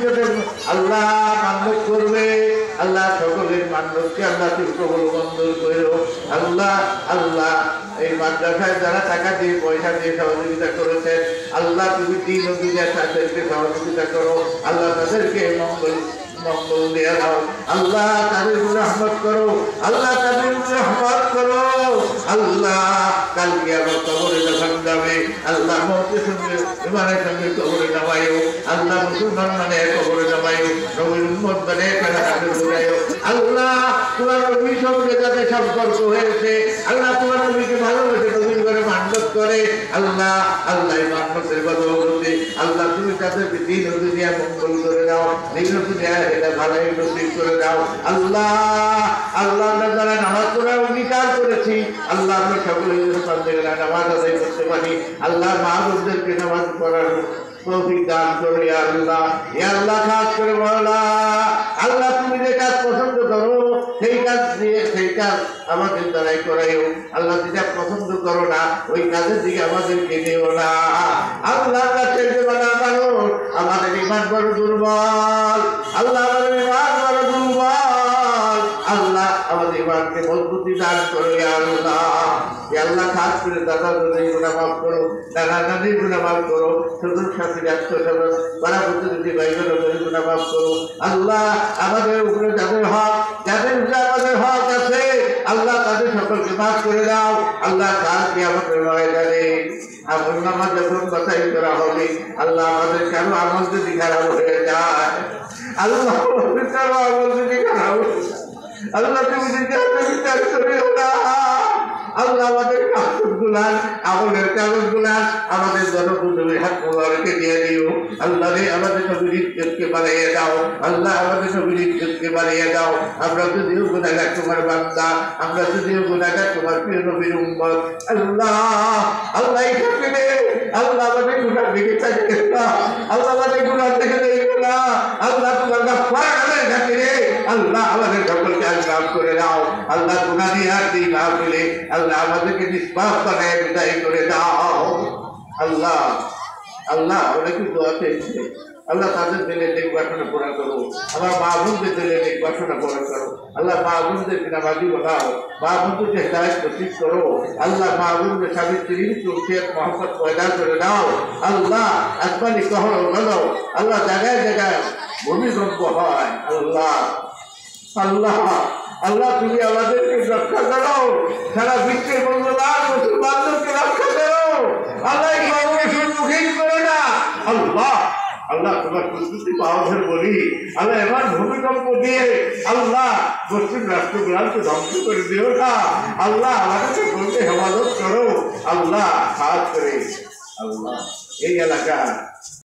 ভবিষ্যতে আল্লাহ মান্যত করবে, আল্লাহ সকলের মান্যতকে আল্লাহ তুমি কবুল মঞ্জুর করো। আল্লাহ আল্লাহ এই মাদ্রাসায় যারা টাকা দিয়ে পয়সা দিয়ে সহযোগিতা করেছেন, আল্লাহ তুমি দিন ও দুনিয়া তাদেরকে সহযোগিতা করো, আল্লাহ তাদেরকে মঙ্গল দিয়ে দাও, আল্লাহ তাদের রহমত করো, আল্লাহ তাদের রহমত করো। আল্লাহ কালকে আবার কবরে যখন যাবে, আল্লাহ মৌতের সঙ্গে ইমানের সঙ্গে কবরে নামাইও, আল্লাহ মুসলমান মানে কবরে নামাইও, নবীর উম্মত মানে বোঝাইও। আল্লাহ তোমার নবীর সঙ্গে যাদের সম্পর্ক হয়েছে, আল্লাহ তোমার নবীকে ভালোবেসে নবীর করে মান্যত করে, আল্লাহ আল্লাহ এই মান্যতের বদৌলতে আল্লাহ তুমি তাদেরকে দিন ও দুনিয়া মঙ্গল করে দাও, দিন ও দুনিয়া এটা ভালোই নসিব করে দাও। আল্লাহ আল্লাহ আমরা যারা নামাজ পড়ার অঙ্গীকার করেছি, আল্লাহ আমরা সকলে নামাজ আদায় করতে পারি, আল্লাহ মা বোনদেরকে নামাজ পড়ার তৌফিক দান করো ইয়া আল্লাহ। ইয়া আল্লাহ খাস করে মাওলা, আল্লাহ তুমি যে কাজ পছন্দ করো সেই কাজ দিয়ে সেই কাজ আমাদের দ্বারাই করাইও, আল্লাহ যেটা পছন্দ করো না ওই কাজের দিকে আমাদেরকে নিও না। আল্লাহ কাছে মানুষ আমাদের ইমান বড় দুর্বল, আল্লাহ আমাদের ইমান বড় দুর্বল, আল্লাহ আমাদের ইমানকে মজবুতি দান করো ইয়া আল্লাহ। আল্লাহ খাস করে দাদা দাদির গুনাহ মাফ করো, নানা নানির গুনাহ মাফ করো, শ্বশুর শাশুড়ি আত্মীয়-স্বজন পাড়া প্রতিবেশী ভাই বোনের গুনাহ মাফ করো। আল্লাহ আমাদের উপরে যাদের হক আমাদের হক আছে, আল্লাহ তাদের সকলকে মাফ করে দাও। আল্লাহ কালকে আমাদের ময়দানে আমল নামা যখন বাছাই করা হবে, আল্লাহ আমাদের কেন আমল যদি খারাপ হয়ে যায়, আল্লাহ আমাদের কেন আমল যদি খারাপ হয়ে যায়, আল্লাহ তুমি বিচার করিও না। আল্লাহ আমাদের কাগজগুলার আমলের কাগজগুলার আমাদের জনবন্ধুদের হাত মোবারকে দিয়ে দিও। আল্লাহ রে আমাদের নবীর ইজ্জতকে বাড়িয়ে দাও, আল্লাহ আমাদের নবীর ইজ্জতকে বাড়িয়ে দাও। আমরা যদিও গুনাহগার তোমার বান্দা, আমরা যদিও গুনাহগার তোমার প্রিয় নবীর উম্মত, আল্লাহ আল্লাহ এই ক্ষেত্রে আল্লাহ আমাদের গুনাহ দেখে থাকবে না, আল্লাহ আমাদের গুনাহ দেখে দেখবে না, আল্লাহ তোমার গাফফারের খাতিরে আল্লাহ আমাদের সকলকে মাফ করে দাও। আল্লাহ গুনাহ নিয়ে আর দিই না বলে আল্লাহ আমাদেরকে নিষ্পাপ বানায় বিদায় করে দাও। আল্লাহ আল্লাহ অনেকে দোয়া চেয়েছে, আল্লাহ তাদের দিলে নেক বাসনা পূরণ করো, আমার মা বোনদের দিলে নেক বাসনা পূরণ করো, আল্লাহ মা বোনদের নামাজি বানাও, মা বোনদেরকে হেদায়েত নসিব করো, আল্লাহ মা বোনদের স্বামী স্ত্রীর সুরক্ষিত মহব্বত পয়দা করে দাও। আল্লাহ আসমানি কহর বলো, আল্লাহ জায়গায় জায়গায় ভূমিকম্প হয়, আল্লাহ আল্লাহ আল্লাহ তুমি আমাদেরকে রক্ষা করো, সারা বিশ্বের মুসলমানদেরকে রক্ষা করো, আল্লাহ সম্মুখীন করো না। আল্লাহ আল্লাহ তোমার প্রস্তুতি পাওয়ার বলি, আল্লাহ এবার ভূমিকম্প দিয়ে আল্লাহ পশ্চিম রাষ্ট্রগুলাকে ধ্বংস করে দিও না। আল্লাহ আমাদেরকে বলতে হেফাজত করো, আল্লাহ সাহায্য করে। আল্লাহ এই এলাকা